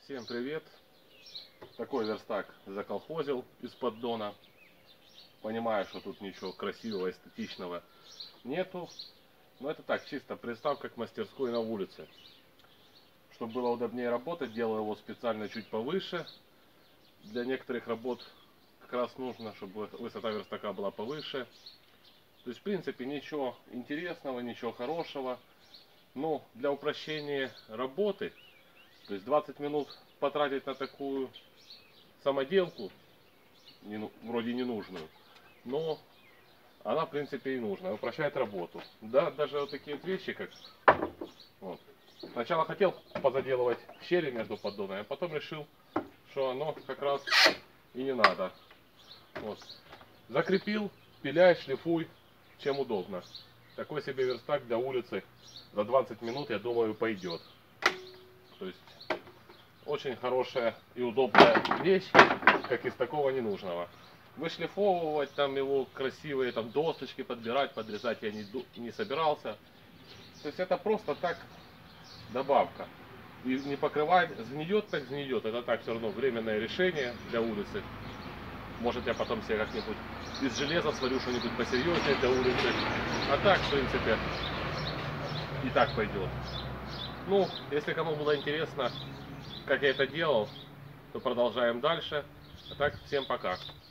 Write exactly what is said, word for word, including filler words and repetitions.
Всем привет! Такой верстак заколхозил из поддона. Понимаю, что тут ничего красивого, эстетичного нету. Но это так, чисто приставка к мастерской на улице. Чтобы было удобнее работать, делаю его специально чуть повыше. Для некоторых работ как раз нужно, чтобы высота верстака была повыше. То есть, в принципе, ничего интересного, ничего хорошего. Но для упрощения работы, то есть двадцать минут потратить на такую самоделку, не, вроде ненужную, но она в принципе и нужна, упрощает работу. Да, даже вот такие вот вещи, как вот. Сначала хотел позаделывать щели между поддонами, а потом решил, что оно как раз и не надо. Вот. Закрепил, пиляй, шлифуй, чем удобно. Такой себе верстак для улицы за двадцать минут, я думаю, пойдет. То есть очень хорошая и удобная вещь, как из такого ненужного. Вышлифовывать там его красивые там досточки, подбирать, подрезать я не, не собирался. То есть это просто так добавка. И не покрывать, сгниет так сгниет. Это так все равно временное решение для улицы. Может, я потом себе как-нибудь из железа сварю что-нибудь посерьезнее для улицы. А так, в принципе, и так пойдет. Ну, если кому было интересно, как я это делал, то продолжаем дальше. А так, всем пока.